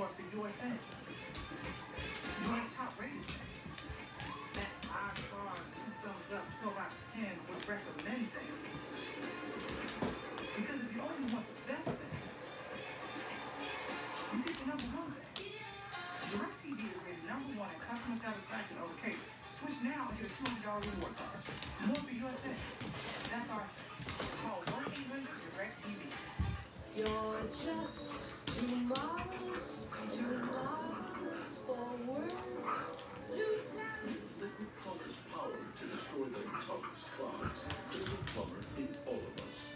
up the UFA. You're a top rated thing. That 5 stars, 2 thumbs up, 12 out of 10 would recommend thing. Because if you only want the best thing, you get the #1 thing. DirecTV is rated #1 in customer satisfaction over cable. Switch now and get a $200 reward card. More for UFA. That's our call 1-800-DirecTV. You're just too marvelous for words to tell. Liquid Plumber's power to destroy the toughest clogs. Liquid Plumber in all of us.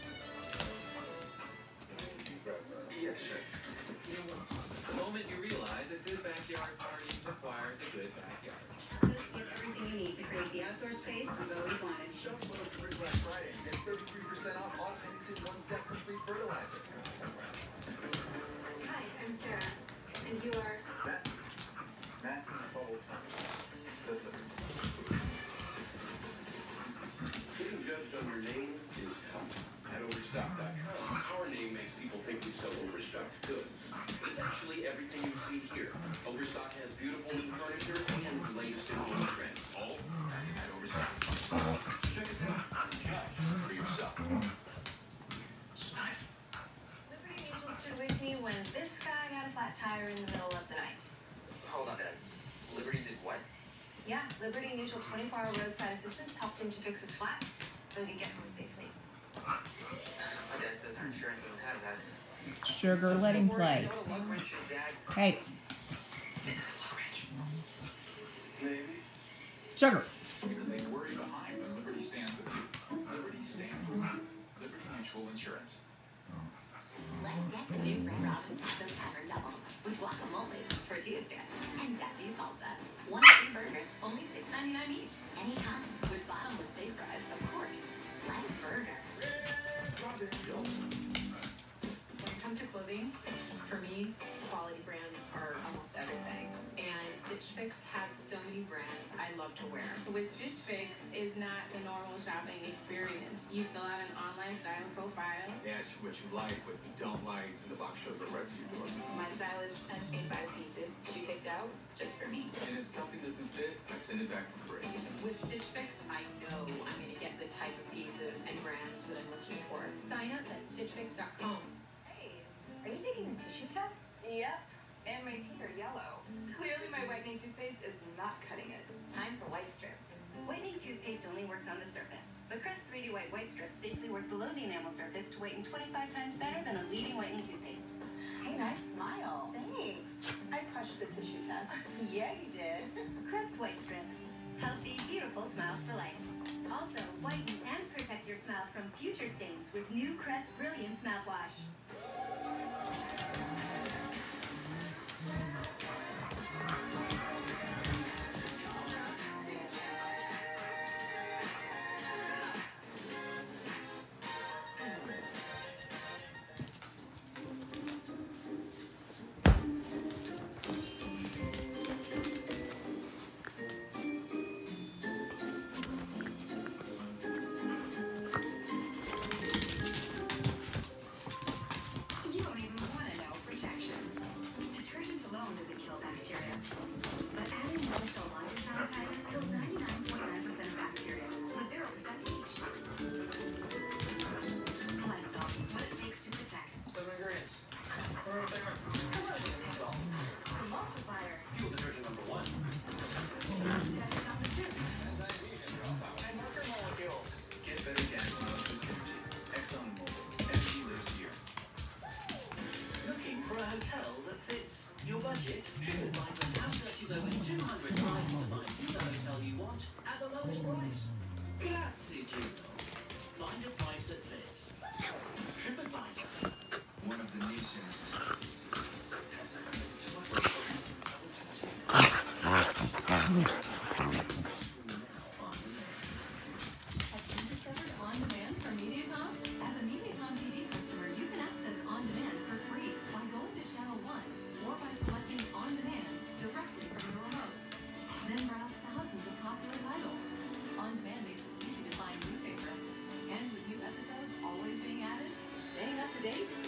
Yes, sure. The moment you realize a good backyard party requires a good backyard. Let's get everything you need to create the outdoor space you've always wanted. Show Little Spring Black Friday. Get 33% off all Pennington One-Step Complete Fertilizer. Hi, I'm Sarah. And you are? Matt Bubble. Getting judged on your name is tough. At Overstock.com, our name makes people think we sell overstocked goods. It's actually everything you see here. Overstock has beautiful new furniture and the latest in home trends. All at Overstock. So check us out and judge for yourself. This is nice. Liberty Mutual stood with me when this guy got a flat tire in the middle of the night. Hold on, Dad. Liberty did what? Yeah, Liberty Mutual 24-hour roadside assistance helped him to fix his flat so he could get home safely. My dad says our insurance doesn't have that. Sugar, let him play. You know what a lug wrench is, Dad? Hey, Is this a lug wrench? Maybe. Sugar. You can leave worry behind when Liberty stands with you. Liberty stands with you. Liberty Mutual Insurance. Let's get the new Red Robin Taco Tavern Double with guacamole, tortilla strips, and zesty salsa. 1 free burgers, only $6.99 each. Anytime with bottomless steak fries, of course. Let's burger. When it comes to clothing, for me, quality brands are almost everything. And Stitch Fix has so many brands I love to wear. With Stitch Fix is not the normal shopping experience. You fill out an online style profile. Ask what you like, what you don't like, and the box shows up right to your door. My stylist sends me 5 pieces she picked out just for me. And if something doesn't fit, I send it back for free. With Stitch Fix, I know I'm going to get the type of pieces and brands that I'm looking for. Sign up at stitchfix.com. Hey, are you taking the tissue test? Yep, and my teeth are yellow. Clearly my whitening toothpaste is not cutting it. Time for white strips. Whitening toothpaste only works on the surface, but Crest 3D White White Strips safely work below the enamel surface to whiten 25 times better than a leading whitening toothpaste. Hey, nice smile. Thanks. I crushed the tissue test. Yeah, you did. Crest White Strips. Healthy, beautiful smiles for life. Also, whiten and protect your smile from future stains with new Crest Brilliance Mouthwash. your budget. TripAdvisor now searches over 200 sites to find you the hotel you want at the lowest price. Grazie, Gino. Find a price that fits. TripAdvisor. One of the nation's toughest cities has a intelligence. Staying up to date